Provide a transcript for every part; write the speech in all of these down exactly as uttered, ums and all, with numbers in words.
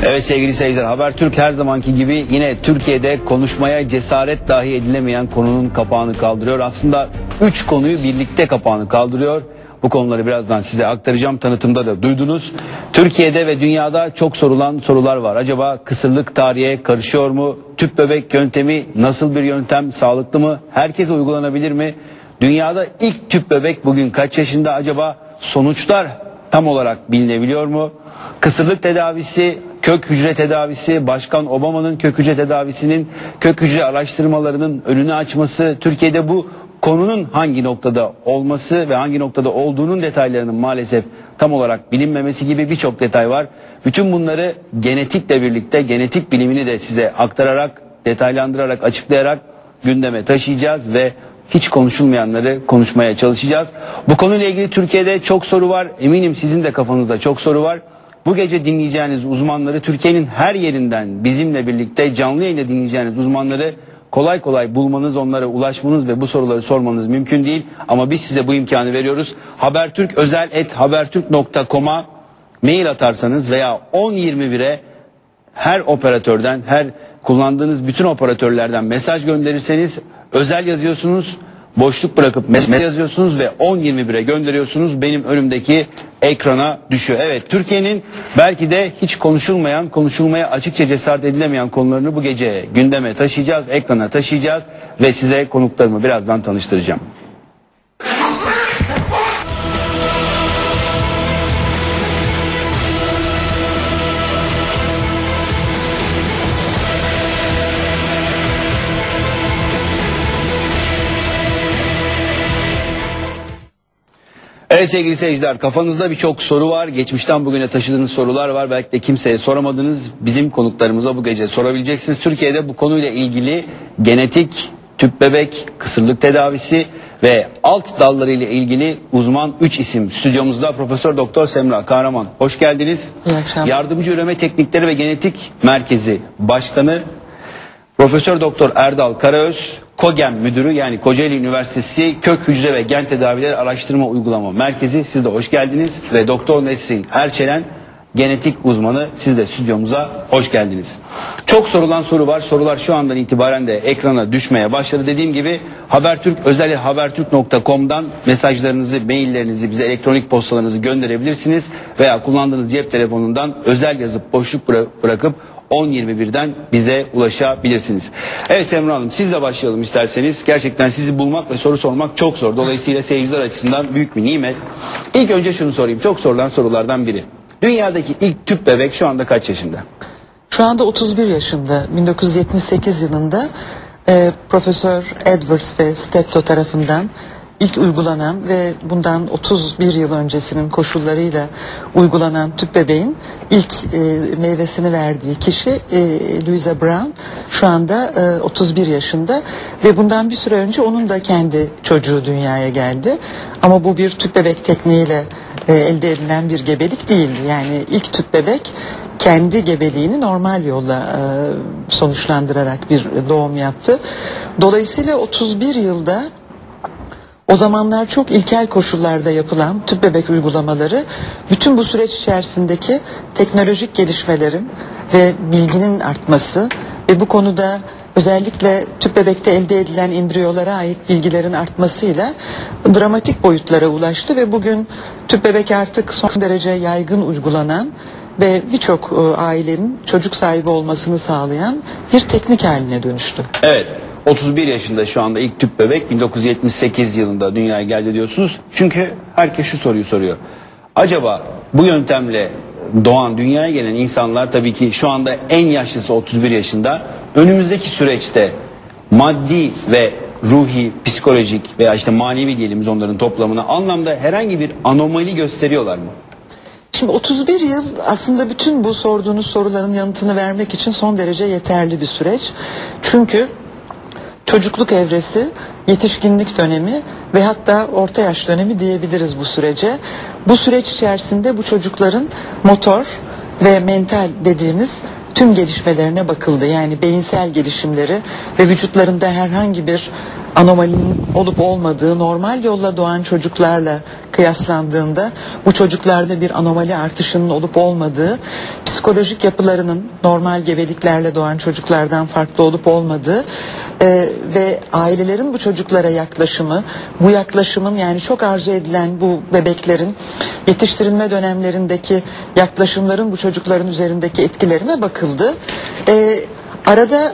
Evet sevgili seyirciler, Habertürk her zamanki gibi yine Türkiye'de konuşmaya cesaret dahi edilemeyen konunun kapağını kaldırıyor. Aslında üç konuyu birlikte kapağını kaldırıyor. Bu konuları birazdan size aktaracağım. Tanıtımda da duydunuz. Türkiye'de ve dünyada çok sorulan sorular var. Acaba kısırlık tarihe karışıyor mu? Tüp bebek yöntemi nasıl bir yöntem? Sağlıklı mı? Herkese uygulanabilir mi? Dünyada ilk tüp bebek bugün kaç yaşında? Acaba sonuçlar tam olarak bilinebiliyor mu? Kısırlık tedavisi, kök hücre tedavisi, Başkan Obama'nın kök hücre tedavisinin, kök hücre araştırmalarının önünü açması, Türkiye'de bu konunun hangi noktada olması ve hangi noktada olduğunun detaylarının maalesef tam olarak bilinmemesi gibi birçok detay var. Bütün bunları genetikle birlikte genetik bilimini de size aktararak, detaylandırarak, açıklayarak gündeme taşıyacağız ve hiç konuşulmayanları konuşmaya çalışacağız. Bu konuyla ilgili Türkiye'de çok soru var. Eminim sizin de kafanızda çok soru var. Bu gece dinleyeceğiniz uzmanları, Türkiye'nin her yerinden bizimle birlikte canlı yayında dinleyeceğiniz uzmanları kolay kolay bulmanız, onlara ulaşmanız ve bu soruları sormanız mümkün değil. Ama biz size bu imkanı veriyoruz. Habertürk özel et habertürk nokta com'a mail atarsanız veya on yirmi bire her operatörden, her kullandığınız bütün operatörlerden mesaj gönderirseniz, özel yazıyorsunuz, boşluk bırakıp mesaj yazıyorsunuz ve on yirmi bire gönderiyorsunuz, benim önümdeki ekrana düşüyor. Evet, Türkiye'nin belki de hiç konuşulmayan, konuşulmaya açıkça cesaret edilemeyen konularını bu gece gündeme taşıyacağız, ekrana taşıyacağız ve size konuklarımı birazdan tanıştıracağım. Evet sevgili seyirciler, kafanızda birçok soru var. Geçmişten bugüne taşıdığınız sorular var. Belki de kimseye soramadınız. Bizim konuklarımıza bu gece sorabileceksiniz. Türkiye'de bu konuyla ilgili genetik, tüp bebek, kısırlık tedavisi ve alt dalları ile ilgili uzman üç isim stüdyomuzda. Profesör Doktor Semra Kahraman, hoş geldiniz. İyi akşamlar. Yardımcı Üreme Teknikleri ve Genetik Merkezi Başkanı Profesör Doktor Erdal Karaöz, KOGEM Müdürü, yani Kocaeli Üniversitesi Kök Hücre ve Gen Tedavileri Araştırma Uygulama Merkezi. Siz de hoş geldiniz. Ve Doktor Nesrin Erçelen, genetik uzmanı, siz de stüdyomuza hoş geldiniz. Çok sorulan soru var. Sorular şu andan itibaren de ekrana düşmeye başladı. Dediğim gibi Habertürk özel habertürk nokta com'dan mesajlarınızı, maillerinizi, bize elektronik postalarınızı gönderebilirsiniz. Veya kullandığınız cep telefonundan özel yazıp boşluk bıra bırakıp on yirmi birden bize ulaşabilirsiniz. Evet Semra Hanım, sizle başlayalım isterseniz. Gerçekten sizi bulmak ve soru sormak çok zor. Dolayısıyla seyirciler açısından büyük bir nimet. İlk önce şunu sorayım. Çok sorulan sorulardan biri. Dünyadaki ilk tüp bebek şu anda kaç yaşında? Şu anda otuz bir yaşında. bin dokuz yüz yetmiş sekiz yılında e, Profesör Edwards ve Steptoe tarafından ilk uygulanan ve bundan otuz bir yıl öncesinin koşullarıyla uygulanan tüp bebeğin ilk e, meyvesini verdiği kişi e, Louisa Brown şu anda e, otuz bir yaşında ve bundan bir süre önce onun da kendi çocuğu dünyaya geldi. Ama bu bir tüp bebek tekniğiyle e, elde edilen bir gebelik değildi. Yani ilk tüp bebek kendi gebeliğini normal yolla e, sonuçlandırarak bir doğum yaptı. Dolayısıyla otuz bir yılda o zamanlar çok ilkel koşullarda yapılan tüp bebek uygulamaları bütün bu süreç içerisindeki teknolojik gelişmelerin ve bilginin artması ve bu konuda özellikle tüp bebekte elde edilen embriyolara ait bilgilerin artmasıyla dramatik boyutlara ulaştı ve bugün tüp bebek artık son derece yaygın uygulanan ve birçok e, ailenin çocuk sahibi olmasını sağlayan bir teknik haline dönüştü. Evet. otuz bir yaşında şu anda ilk tüp bebek, bin dokuz yüz yetmiş sekiz yılında dünyaya geldi diyorsunuz. Çünkü herkes şu soruyu soruyor. Acaba bu yöntemle doğan, dünyaya gelen insanlar, tabii ki şu anda en yaşlısı otuz bir yaşında, önümüzdeki süreçte maddi ve ruhi, psikolojik veya işte manevi diyelim onların toplamına anlamda herhangi bir anomali gösteriyorlar mı? Şimdi otuz bir yıl aslında bütün bu sorduğunuz soruların yanıtını vermek için son derece yeterli bir süreç. Çünkü çocukluk evresi, yetişkinlik dönemi ve hatta orta yaş dönemi diyebiliriz bu sürece. Bu süreç içerisinde bu çocukların motor ve mental dediğimiz tüm gelişmelerine bakıldı. Yani beyinsel gelişimleri ve vücutlarında herhangi bir anomalinin olup olmadığı, normal yolla doğan çocuklarla kıyaslandığında bu çocuklarda bir anomali artışının olup olmadığı, psikolojik psikolojik yapılarının normal gebeliklerle doğan çocuklardan farklı olup olmadığı e, ve ailelerin bu çocuklara yaklaşımı, bu yaklaşımın yani çok arzu edilen bu bebeklerin yetiştirilme dönemlerindeki yaklaşımların bu çocukların üzerindeki etkilerine bakıldı. E, arada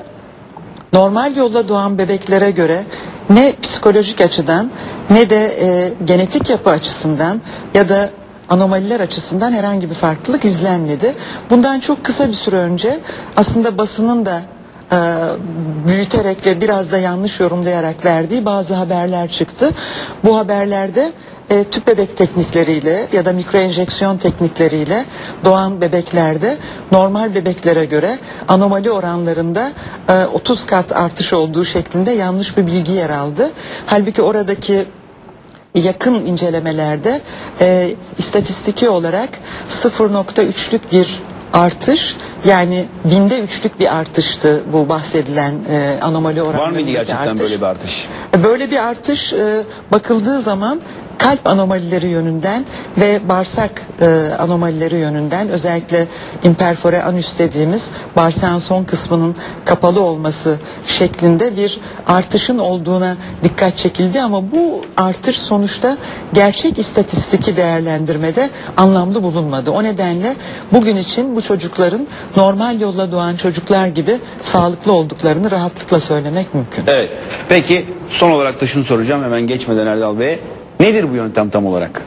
normal yolla doğan bebeklere göre ne psikolojik açıdan ne de e, genetik yapı açısından ya da anomaliler açısından herhangi bir farklılık izlenmedi. Bundan çok kısa bir süre önce aslında basının da e, büyüterek ve biraz da yanlış yorumlayarak verdiği bazı haberler çıktı. Bu haberlerde e, tüp bebek teknikleriyle ya da mikroenjeksiyon teknikleriyle doğan bebeklerde normal bebeklere göre anomali oranlarında e, otuz kat artış olduğu şeklinde yanlış bir bilgi yer aldı. Halbuki oradaki yakın incelemelerde e, istatistiki olarak sıfır nokta üçlük bir artış, yani binde üçlük bir artıştı bu bahsedilen e, anomali oranlarındaki Var mıydı gerçekten artış. böyle bir artış? Böyle bir artış e, bakıldığı zaman kalp anomalileri yönünden ve bağırsak e, anomalileri yönünden, özellikle imperfore anüs dediğimiz bağırsağın son kısmının kapalı olması şeklinde bir artışın olduğuna dikkat çekildi, ama bu artış sonuçta gerçek istatistiki değerlendirmede anlamlı bulunmadı. O nedenle bugün için bu çocukların normal yolla doğan çocuklar gibi sağlıklı olduklarını rahatlıkla söylemek mümkün. Evet. Peki son olarak da şunu soracağım hemen geçmeden Erdal Bey'e. Nedir bu yöntem tam olarak?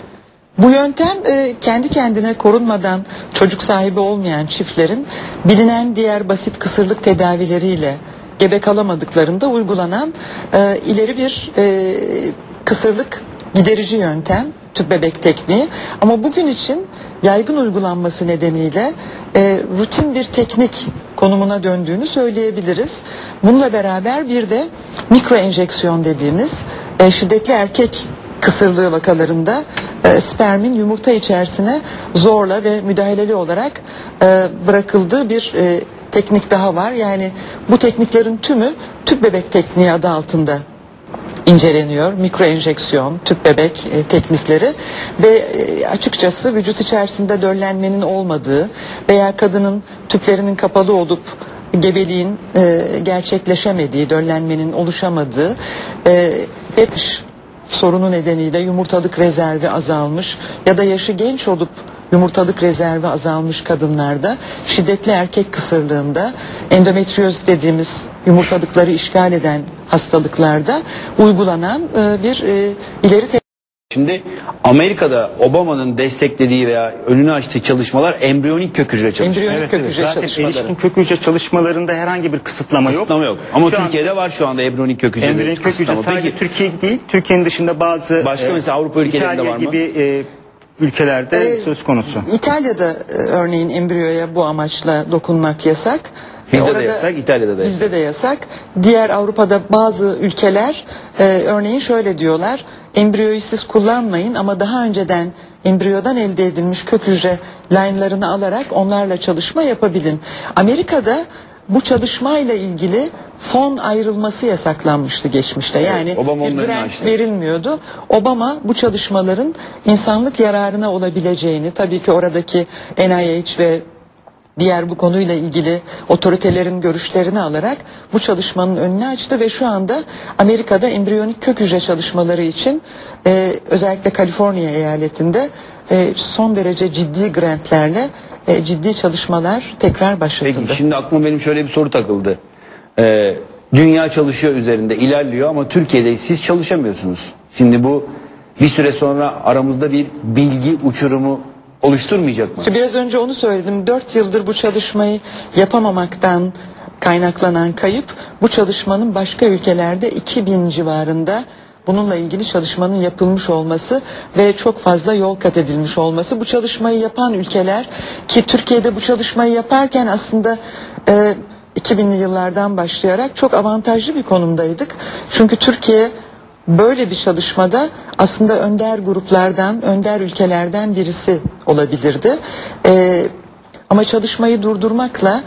Bu yöntem e, kendi kendine korunmadan çocuk sahibi olmayan çiftlerin bilinen diğer basit kısırlık tedavileriyle gebe kalamadıklarında uygulanan e, ileri bir e, kısırlık giderici yöntem, tüp bebek tekniği. Ama bugün için yaygın uygulanması nedeniyle e, rutin bir teknik konumuna döndüğünü söyleyebiliriz. Bununla beraber bir de mikroenjeksiyon dediğimiz e, şiddetli erkek kısırlığı vakalarında e, spermin yumurta içerisine zorla ve müdahaleli olarak e, bırakıldığı bir e, teknik daha var. Yani bu tekniklerin tümü tüp bebek tekniği adı altında inceleniyor. Mikroenjeksiyon, tüp bebek e, teknikleri ve e, açıkçası vücut içerisinde döllenmenin olmadığı veya kadının tüplerinin kapalı olup gebeliğin e, gerçekleşemediği, döllenmenin oluşamadığı, e, hep sorunu nedeniyle yumurtalık rezervi azalmış ya da yaşı genç olup yumurtalık rezervi azalmış kadınlarda, şiddetli erkek kısırlığında, endometrioz dediğimiz yumurtalıkları işgal eden hastalıklarda uygulanan e, bir e, ileri te- Şimdi Amerika'da Obama'nın desteklediği veya önünü açtığı çalışmalar embriyonik kök hücre çalışmaları. embriyonik Evet, kök evet. hücre Zaten çalışmaları. erişkin kök hücre çalışmalarında herhangi bir kısıtlama yok. Kısıtlama yok. Ama Şu an Türkiye'de var şu anda embriyonik kök hücre. embriyonik kök hücre kısıtlama. sadece Peki, Türkiye değil, Türkiye'nin dışında bazı Başka mesela Avrupa ülkelerinde İtalya var mı? gibi e, ülkelerde Ee, söz konusu. İtalya'da e, örneğin embriyoya bu amaçla dokunmak yasak. Bizde E, de yasak, İtalya'da da yasak. Bizde de yasak. Diğer Avrupa'da bazı ülkeler e, örneğin şöyle diyorlar: embriyoyu siz kullanmayın ama daha önceden embriyodan elde edilmiş kök hücre line'larını alarak onlarla çalışma yapabilin. Amerika'da bu çalışmayla ilgili fon ayrılması yasaklanmıştı geçmişte. Yani Evet, Obama bir onların grant açtı. verilmiyordu. Obama bu çalışmaların insanlık yararına olabileceğini, tabii ki oradaki N I H ve diğer bu konuyla ilgili otoritelerin görüşlerini alarak bu çalışmanın önünü açtı ve şu anda Amerika'da embriyonik kök hücre çalışmaları için e, özellikle Kaliforniya eyaletinde e, son derece ciddi grantlerle e, ciddi çalışmalar tekrar başlatıldı. Peki şimdi aklıma benim şöyle bir soru takıldı. Ee, dünya çalışıyor üzerinde, ilerliyor ama Türkiye'de siz çalışamıyorsunuz. Şimdi bu bir süre sonra aramızda bir bilgi uçurumu oluşturmayacak mı? İşte biraz önce onu söyledim. Dört yıldır bu çalışmayı yapamamaktan kaynaklanan kayıp, bu çalışmanın başka ülkelerde iki bin civarında bununla ilgili çalışmanın yapılmış olması ve çok fazla yol kat edilmiş olması. Bu çalışmayı yapan ülkeler, ki Türkiye'de bu çalışmayı yaparken aslında e, iki binli yıllardan başlayarak çok avantajlı bir konumdaydık. Çünkü Türkiye böyle bir çalışmada aslında önder gruplardan, önder ülkelerden birisi olabilirdi. Ee, ama çalışmayı durdurmakla,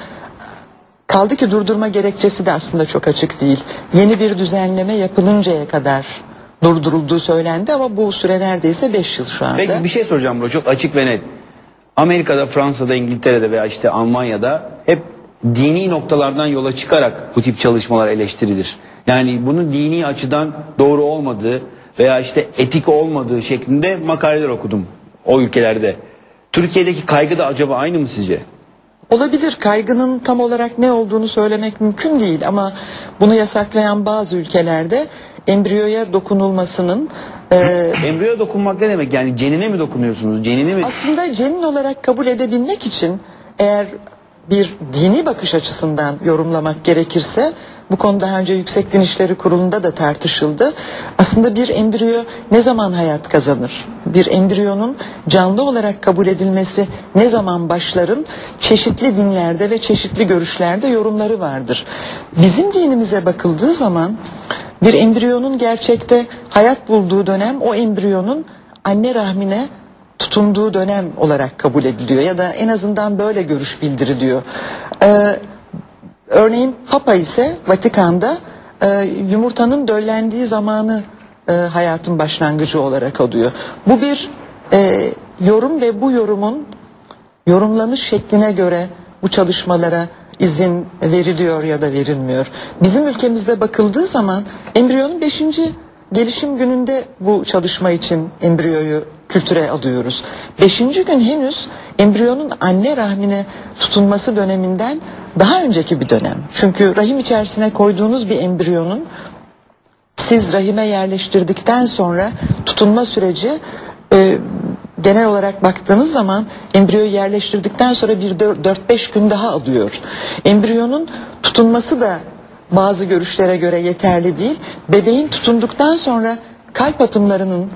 kaldı ki durdurma gerekçesi de aslında çok açık değil. Yeni bir düzenleme yapılıncaya kadar durdurulduğu söylendi ama bu süre neredeyse beş yıl şu anda. Peki bir şey soracağım burada çok açık ve net. Amerika'da, Fransa'da, İngiltere'de veya işte Almanya'da hep dini noktalardan yola çıkarak bu tip çalışmalar eleştirilir. Yani bunun dini açıdan doğru olmadığı veya işte etik olmadığı şeklinde makaleler okudum o ülkelerde. Türkiye'deki kaygı da acaba aynı mı sizce? Olabilir. Kaygının tam olarak ne olduğunu söylemek mümkün değil ama bunu yasaklayan bazı ülkelerde embriyoya dokunulmasının e, Embriyoya dokunmak ne demek? Yani cenine mi dokunuyorsunuz? Cenini mi? aslında cenin olarak kabul edebilmek için eğer bir dini bakış açısından yorumlamak gerekirse, bu konu daha önce Yüksek Din İşleri Kurulu'nda da tartışıldı. Aslında bir embriyo ne zaman hayat kazanır? Bir embriyonun canlı olarak kabul edilmesi ne zaman başların? Çeşitli dinlerde ve çeşitli görüşlerde yorumları vardır. Bizim dinimize bakıldığı zaman bir embriyonun gerçekte hayat bulduğu dönem o embriyonun anne rahmine tutunduğu dönem olarak kabul ediliyor ya da en azından böyle görüş bildiriliyor. Ee, örneğin Papa ise Vatikan'da e, yumurtanın döllendiği zamanı e, hayatın başlangıcı olarak alıyor. Bu bir e, yorum ve bu yorumun yorumlanış şekline göre bu çalışmalara izin veriliyor ya da verilmiyor. Bizim ülkemizde bakıldığı zaman embriyonun beşinci gelişim gününde bu çalışma için embriyoyu kültüre alıyoruz. Beşinci gün henüz embriyonun anne rahmine tutunması döneminden daha önceki bir dönem. Çünkü rahim içerisine koyduğunuz bir embriyonun siz rahime yerleştirdikten sonra tutunma süreci e, genel olarak baktığınız zaman embriyoyu yerleştirdikten sonra bir dört beş gün daha alıyor. Embriyonun tutunması da bazı görüşlere göre yeterli değil. Bebeğin tutunduktan sonra kalp atımlarının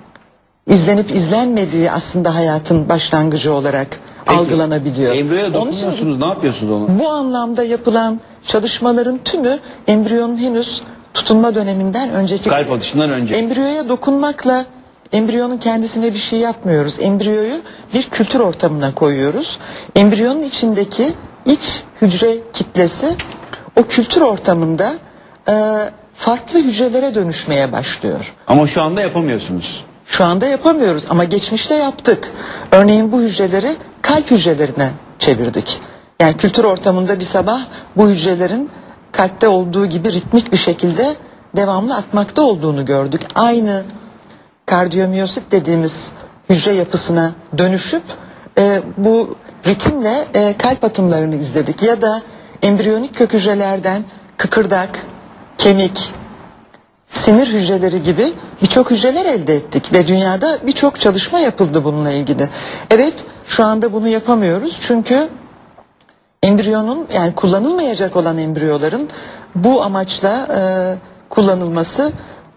izlenip izlenmediği aslında hayatın başlangıcı olarak Peki, algılanabiliyor. Embriyoya Onun için dokunuyorsunuz, ne yapıyorsunuz onu? bu anlamda yapılan çalışmaların tümü embriyonun henüz tutunma döneminden önceki. Kalp atışından önce. Embriyoya dokunmakla embriyonun kendisine bir şey yapmıyoruz. Embriyoyu bir kültür ortamına koyuyoruz. Embriyonun içindeki iç hücre kitlesi o kültür ortamında e, farklı hücrelere dönüşmeye başlıyor. Ama şu anda yapamıyorsunuz. Şu anda yapamıyoruz ama geçmişte yaptık. Örneğin bu hücreleri kalp hücrelerine çevirdik. Yani kültür ortamında bir sabah bu hücrelerin kalpte olduğu gibi ritmik bir şekilde devamlı atmakta olduğunu gördük. Aynı kardiyomyosit dediğimiz hücre yapısına dönüşüp e, bu ritimle e, kalp atımlarını izledik. Ya da embriyonik kök hücrelerden kıkırdak, kemik, sinir hücreleri gibi birçok hücreler elde ettik ve dünyada birçok çalışma yapıldı bununla ilgili. Evet, şu anda bunu yapamıyoruz çünkü embriyonun, yani kullanılmayacak olan embriyoların bu amaçla e, kullanılması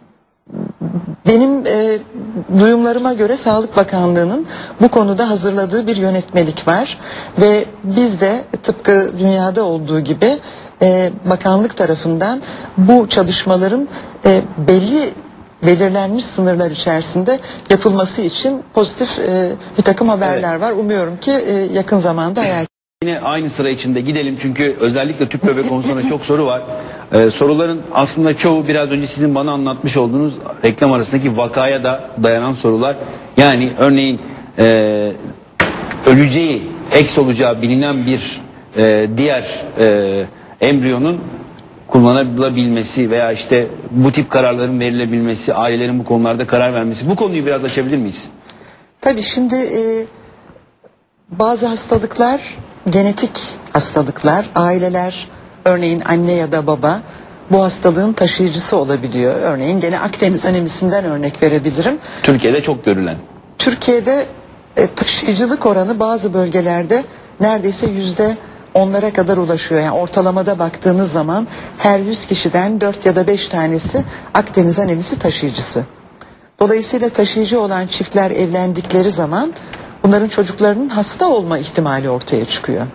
benim e, duyumlarıma göre Sağlık Bakanlığı'nın bu konuda hazırladığı bir yönetmelik var ve biz de tıpkı dünyada olduğu gibi e, bakanlık tarafından bu çalışmaların e, belli belirlenmiş sınırlar içerisinde yapılması için pozitif e, bir takım haberler Evet. var. Umuyorum ki e, yakın zamanda hayal. Yine aynı sıra içinde gidelim çünkü özellikle tüp bebek konusunda çok soru var. Ee, soruların aslında çoğu biraz önce sizin bana anlatmış olduğunuz reklam arasındaki vakaya da dayanan sorular. Yani örneğin e, öleceği, eks olacağı bilinen bir e, diğer e, embriyonun kullanılabilmesi veya işte bu tip kararların verilebilmesi, ailelerin bu konularda karar vermesi. Bu konuyu biraz açabilir miyiz? Tabii şimdi e, bazı hastalıklar genetik hastalıklar, aileler örneğin anne ya da baba bu hastalığın taşıyıcısı olabiliyor. Örneğin gene Akdeniz anemisinden örnek verebilirim. Türkiye'de çok görülen. Türkiye'de e, taşıyıcılık oranı bazı bölgelerde neredeyse yüzde onlara kadar ulaşıyor. Yani ortalamada baktığınız zaman her yüz kişiden dört ya da beş tanesi Akdeniz anemisi taşıyıcısı. Dolayısıyla taşıyıcı olan çiftler evlendikleri zaman bunların çocuklarının hasta olma ihtimali ortaya çıkıyor.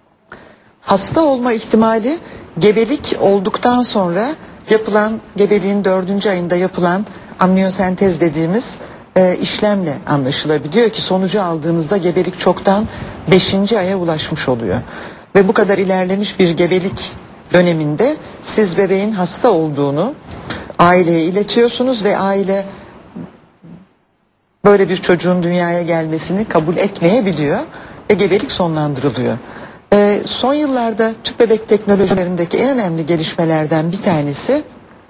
Hasta olma ihtimali gebelik olduktan sonra yapılan, gebeliğin dördüncü ayında yapılan amniyosentez dediğimiz e, işlemle anlaşılabiliyor ki sonucu aldığınızda gebelik çoktan beşinci aya ulaşmış oluyor. Ve bu kadar ilerlemiş bir gebelik döneminde siz bebeğin hasta olduğunu aileye iletiyorsunuz ve aile böyle bir çocuğun dünyaya gelmesini kabul etmeyebiliyor ve gebelik sonlandırılıyor. Ee, son yıllarda tüp bebek teknolojilerindeki en önemli gelişmelerden bir tanesi,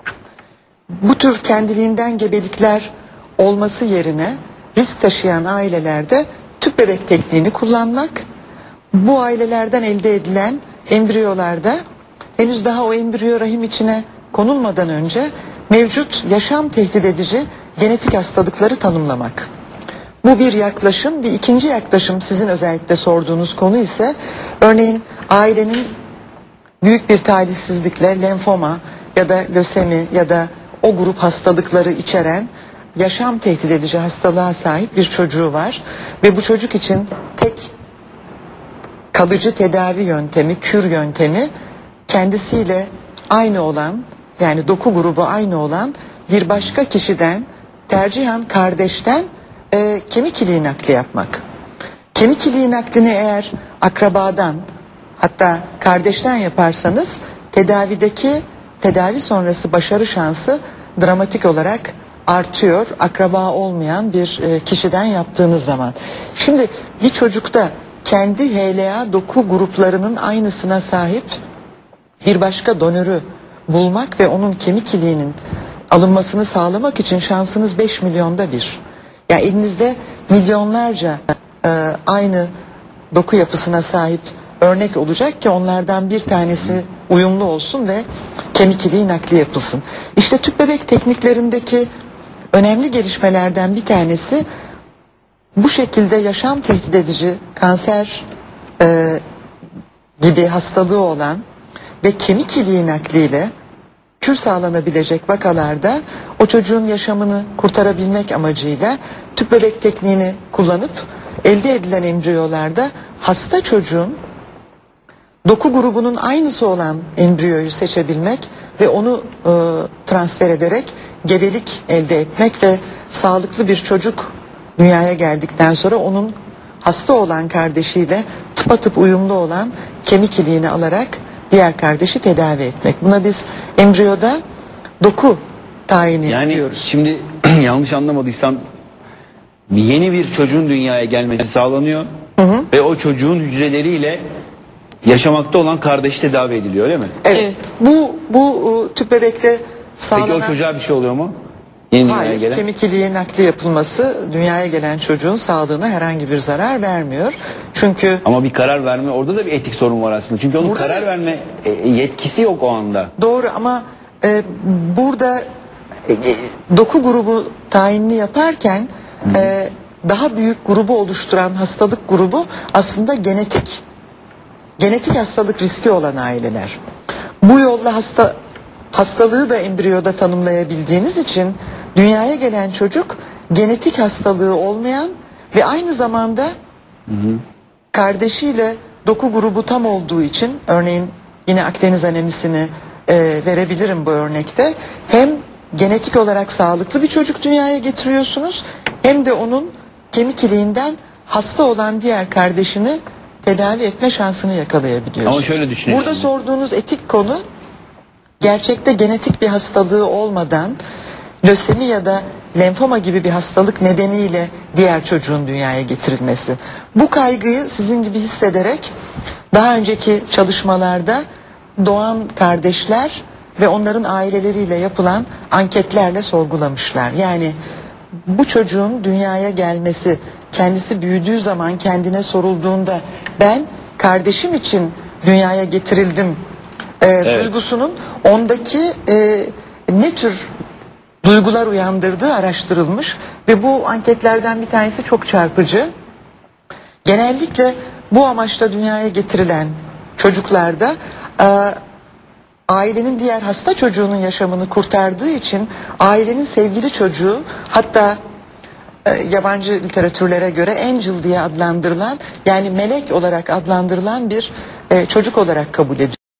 bu tür kendiliğinden gebelikler olması yerine risk taşıyan ailelerde tüp bebek tekniğini kullanmak. Bu ailelerden elde edilen embriyolarda henüz daha o embriyo rahim içine konulmadan önce mevcut yaşam tehdit edici genetik hastalıkları tanımlamak. Bu bir yaklaşım. Bir ikinci yaklaşım, sizin özellikle sorduğunuz konu ise örneğin ailenin büyük bir talihsizlikle lenfoma ya da lösemi ya da o grup hastalıkları içeren yaşam tehdit edici hastalığa sahip bir çocuğu var ve bu çocuk için tek kalıcı tedavi yöntemi, kür yöntemi, kendisiyle aynı olan, yani doku grubu aynı olan bir başka kişiden, tercihen kardeşten e, kemik iliği nakli yapmak. Kemik iliği naklini eğer akrabadan, hatta kardeşten yaparsanız tedavideki tedavi sonrası başarı şansı dramatik olarak artıyor, akraba olmayan bir e, kişiden yaptığınız zaman. Şimdi bir çocukta kendi H L A doku gruplarının aynısına sahip bir başka donörü bulmak ve onun kemik iliğinin alınmasını sağlamak için şansınız beş milyonda bir. Yani elinizde milyonlarca e, aynı doku yapısına sahip örnek olacak ki onlardan bir tanesi uyumlu olsun ve kemik iliği nakli yapılsın. İşte tüp bebek tekniklerindeki önemli gelişmelerden bir tanesi, bu şekilde yaşam tehdit edici kanser e, gibi hastalığı olan ve kemik iliği nakliyle kür sağlanabilecek vakalarda o çocuğun yaşamını kurtarabilmek amacıyla tüp bebek tekniğini kullanıp elde edilen embriyolarda hasta çocuğun doku grubunun aynısı olan embriyoyu seçebilmek ve onu e, transfer ederek gebelik elde etmek ve sağlıklı bir çocuk dünyaya geldikten sonra onun hasta olan kardeşiyle tıpatıp uyumlu olan kemik iliğini alarak diğer kardeşi tedavi etmek. Buna biz embriyoda doku tayini Yani diyoruz. şimdi yanlış anlamadıysam yeni bir çocuğun dünyaya gelmesi sağlanıyor ve o çocuğun hücreleriyle yaşamakta olan kardeşi tedavi ediliyor, öyle mi? Evet. Evet. Bu bu e, tüp bebekte sağlanan... Peki o çocuğa bir şey oluyor mu? Yeni dünyaya Hayır, gelen? kemik iliği nakli yapılması dünyaya gelen çocuğun sağlığına herhangi bir zarar vermiyor. Çünkü Ama bir karar verme, orada da bir etik sorun var aslında. Çünkü onun Burada karar da- verme e, yetkisi yok o anda. doğru ama e, burada e, e, doku grubu tayinini yaparken e, daha büyük grubu oluşturan hastalık grubu aslında genetik genetik hastalık riski olan aileler. Bu yolla hasta hastalığı da embriyoda tanımlayabildiğiniz için dünyaya gelen çocuk genetik hastalığı olmayan ve aynı zamanda kardeşiyle doku grubu tam olduğu için, örneğin yine Akdeniz anemisini e, verebilirim bu örnekte, hem genetik olarak sağlıklı bir çocuk dünyaya getiriyorsunuz hem de onun kemik iliğinden hasta olan diğer kardeşini tedavi etme şansını yakalayabiliyorsunuz. Ama şöyle düşünelim Burada şimdi. sorduğunuz etik konu, gerçekte genetik bir hastalığı olmadan lösemi ya da lenfoma gibi bir hastalık nedeniyle diğer çocuğun dünyaya getirilmesi. Bu kaygıyı sizin gibi hissederek daha önceki çalışmalarda doğan kardeşler ve onların aileleriyle yapılan anketlerle sorgulamışlar. Yani bu çocuğun dünyaya gelmesi, kendisi büyüdüğü zaman kendine sorulduğunda ben kardeşim için dünyaya getirildim e, duygusunun ondaki e, ne tür duygular uyandırdığı araştırılmış ve bu anketlerden bir tanesi çok çarpıcı. Genellikle bu amaçla dünyaya getirilen çocuklarda e, ailenin diğer hasta çocuğunun yaşamını kurtardığı için ailenin sevgili çocuğu, hatta e, yabancı literatürlere göre angel diye adlandırılan, yani melek olarak adlandırılan bir e, çocuk olarak kabul ediliyor.